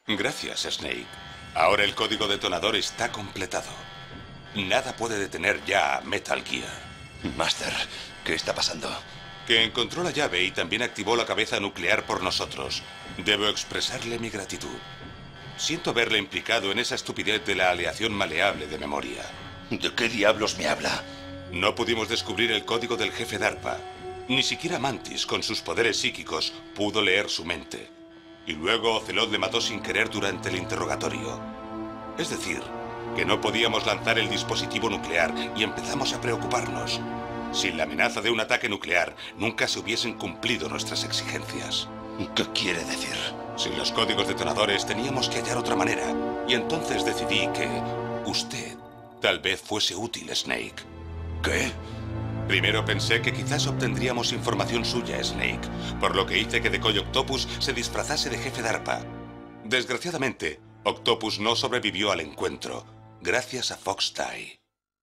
Gracias, Snake. Ahora el código detonador está completado. Nada puede detener ya a Metal Gear. Master, ¿qué está pasando? Que encontró la llave y también activó la cabeza nuclear por nosotros. Debo expresarle mi gratitud. Siento haberle implicado en esa estupidez de la aleación maleable de memoria. ¿De qué diablos me habla? No pudimos descubrir el código del jefe DARPA. Ni siquiera Mantis, con sus poderes psíquicos, pudo leer su mente. Y luego Ocelot le mató sin querer durante el interrogatorio. Es decir, que no podíamos lanzar el dispositivo nuclear y empezamos a preocuparnos. Sin la amenaza de un ataque nuclear, nunca se hubiesen cumplido nuestras exigencias. ¿Qué quiere decir? Sin los códigos detonadores teníamos que hallar otra manera. Y entonces decidí que usted tal vez fuese útil, Snake. ¿Qué? Primero pensé que quizás obtendríamos información suya, Snake, por lo que hice que Decoy Octopus se disfrazase de jefe DARPA. Desgraciadamente, Octopus no sobrevivió al encuentro, gracias a Fox Die.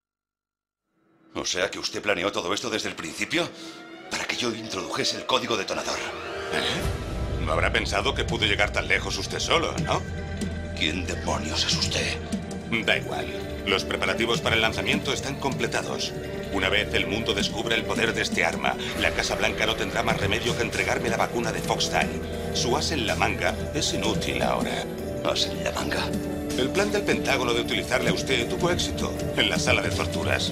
O sea que usted planeó todo esto desde el principio para que yo introdujese el código detonador. ¿Eh? No habrá pensado que pudo llegar tan lejos usted solo, ¿no? ¿Quién demonios es usted? Da igual. Los preparativos para el lanzamiento están completados. Una vez el mundo descubra el poder de este arma, la Casa Blanca no tendrá más remedio que entregarme la vacuna de Fox Die. Su as en la manga es inútil ahora. ¿As en la manga? El plan del Pentágono de utilizarle a usted tuvo éxito en la sala de torturas.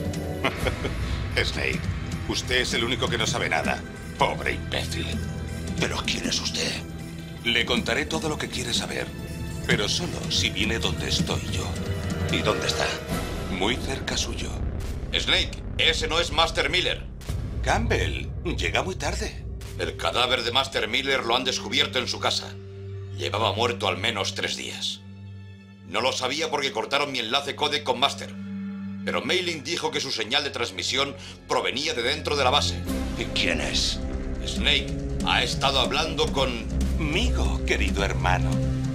Snake, usted es el único que no sabe nada. Pobre imbécil. ¿Pero quién es usted? Le contaré todo lo que quiere saber, pero solo si viene donde estoy yo. ¿Y dónde está? Muy cerca suyo. Snake, ese no es Master Miller. Campbell, llega muy tarde. El cadáver de Master Miller lo han descubierto en su casa. Llevaba muerto al menos 3 días. No lo sabía porque cortaron mi enlace codec con Master. Pero Mailing dijo que su señal de transmisión provenía de dentro de la base. ¿Y quién es? Snake ha estado hablando con... Migo, querido hermano.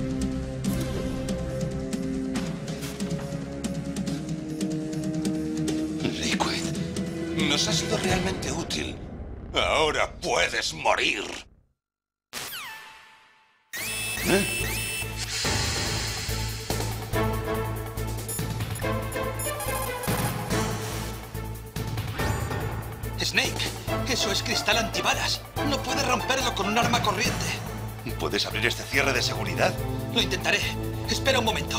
Liquid. Nos ha sido realmente útil. Ahora puedes morir. ¿Eh? Snake, eso es cristal antibalas. No puedes romperlo con un arma corriente. ¿Puedes abrir este cierre de seguridad? Lo intentaré. Espera un momento.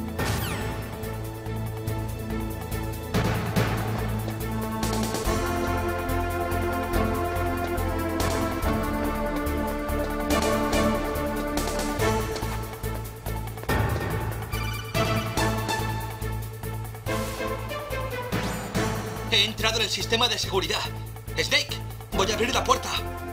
He entrado en el sistema de seguridad. Snake, voy a abrir la puerta.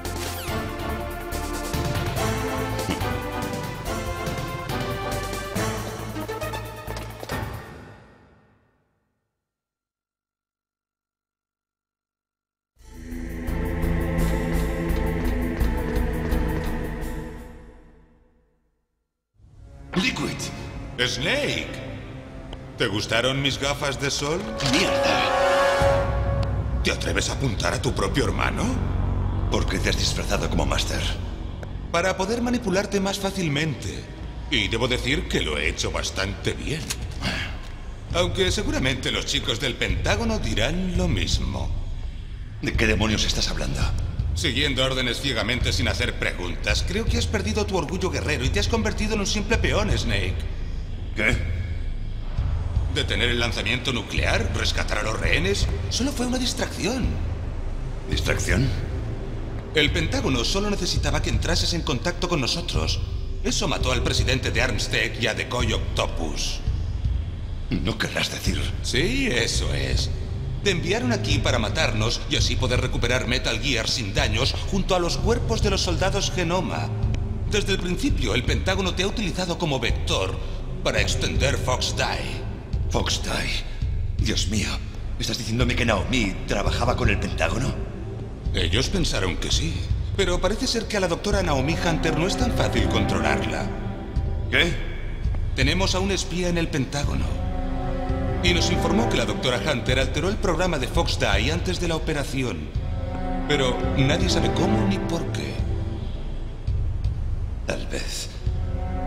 Liquid. Snake, ¿te gustaron mis gafas de sol? ¡Mierda! ¿Te atreves a apuntar a tu propio hermano? ¿Por qué te has disfrazado como Master? Para poder manipularte más fácilmente. Y debo decir que lo he hecho bastante bien. Aunque seguramente los chicos del Pentágono dirán lo mismo. ¿De qué demonios estás hablando? Siguiendo órdenes ciegamente sin hacer preguntas, creo que has perdido tu orgullo guerrero y te has convertido en un simple peón, Snake. ¿Qué? Detener el lanzamiento nuclear, rescatar a los rehenes, solo fue una distracción. ¿Distracción? El Pentágono solo necesitaba que entrases en contacto con nosotros. Eso mató al presidente de Armstead y a Decoy Octopus. ¿No querrás decir? Sí, eso es. Te enviaron aquí para matarnos y así poder recuperar Metal Gear sin daños junto a los cuerpos de los soldados Genoma. Desde el principio, el Pentágono te ha utilizado como vector para extender Fox Die. Fox Die. Dios mío. ¿Estás diciéndome que Naomi trabajaba con el Pentágono? Ellos pensaron que sí, pero parece ser que a la doctora Naomi Hunter no es tan fácil controlarla. ¿Qué? Tenemos a un espía en el Pentágono. Y nos informó que la doctora Hunter alteró el programa de Fox Die antes de la operación. Pero nadie sabe cómo ni por qué. Tal vez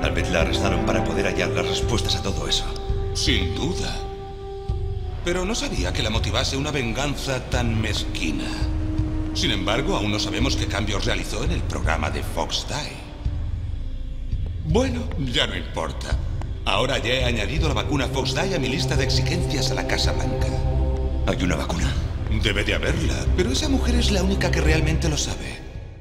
Tal vez la arrestaron para poder hallar las respuestas a todo eso. Sin duda. Pero no sabía que la motivase una venganza tan mezquina. Sin embargo, aún no sabemos qué cambios realizó en el programa de Fox Die. Bueno, ya no importa. Ahora ya he añadido la vacuna Fox Die a mi lista de exigencias a la Casa Blanca. ¿Hay una vacuna? Debe de haberla, pero esa mujer es la única que realmente lo sabe.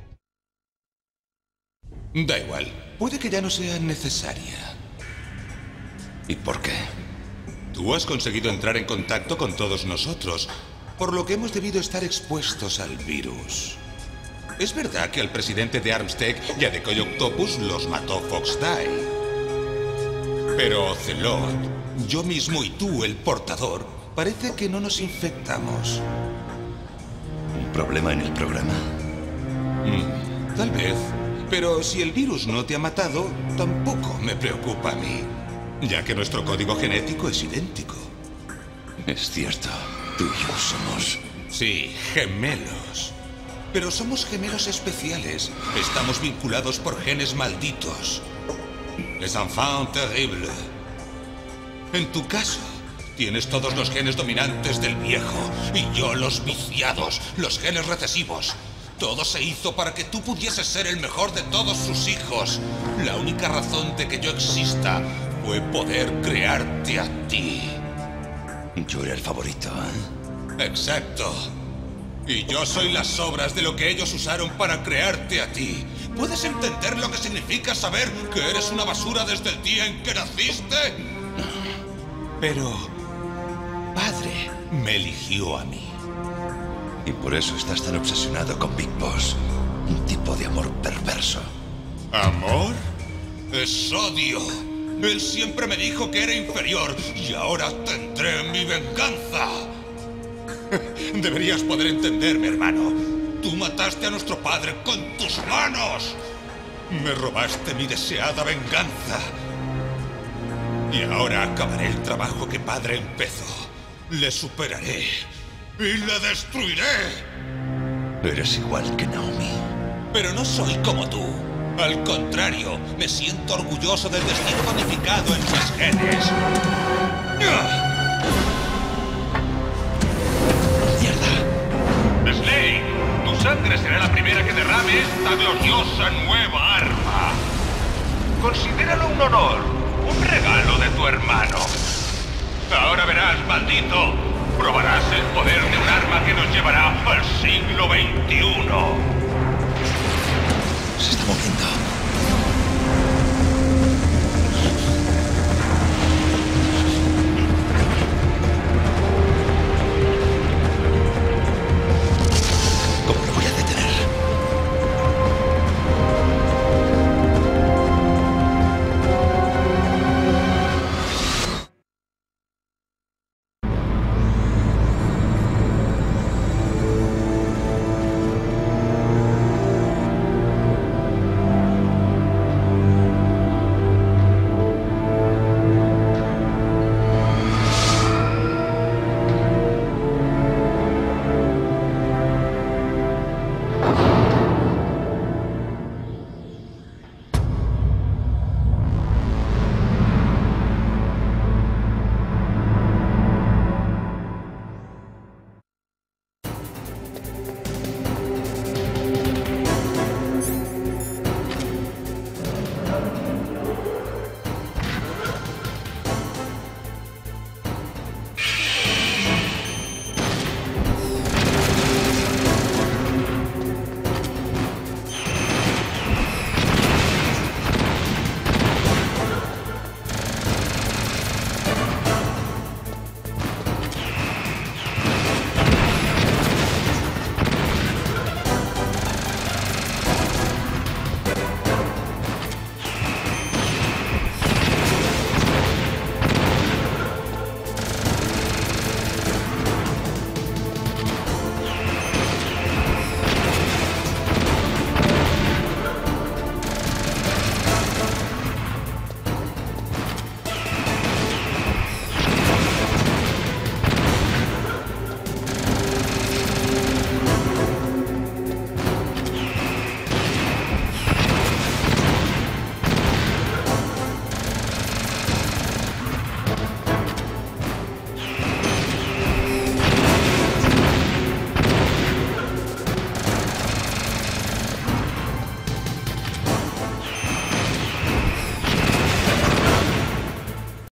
Da igual, puede que ya no sea necesaria. ¿Y por qué? Tú has conseguido entrar en contacto con todos nosotros, por lo que hemos debido estar expuestos al virus. Es verdad que al presidente de Armstead y a Decoy Octopus los mató Fox Die. Pero Ocelot, yo mismo y tú, el portador, parece que no nos infectamos. ¿Un problema en el programa? Tal vez. Pero si el virus no te ha matado, tampoco me preocupa a mí, ya que nuestro código genético es idéntico. Es cierto. Tú y yo somos... Sí, gemelos. Pero somos gemelos especiales. Estamos vinculados por genes malditos. Les enfants terribles. En tu caso, tienes todos los genes dominantes del viejo y yo los viciados, los genes recesivos. Todo se hizo para que tú pudieses ser el mejor de todos sus hijos. La única razón de que yo exista fue poder crearte a ti. Yo era el favorito, ¿eh? Exacto. Y yo soy las sobras de lo que ellos usaron para crearte a ti. ¿Puedes entender lo que significa saber que eres una basura desde el día en que naciste? Pero... Padre me eligió a mí. Y por eso estás tan obsesionado con Big Boss. Un tipo de amor perverso. ¿Amor? Es odio. Él siempre me dijo que era inferior y ahora tendré mi venganza. Deberías poder entenderme, hermano. Tú mataste a nuestro padre con tus manos. Me robaste mi deseada venganza. Y ahora acabaré el trabajo que padre empezó. Le superaré y le destruiré. Eres igual que Naomi. Pero no soy como tú. Al contrario, me siento orgulloso del destino codificado en mis genes. ¡Mierda! Snake, tu sangre será la primera que derrame esta gloriosa nueva arma. Considéralo un honor, un regalo de tu hermano. Ahora verás, maldito. Probarás el poder de un arma que nos llevará al siglo XXI. Se está moviendo.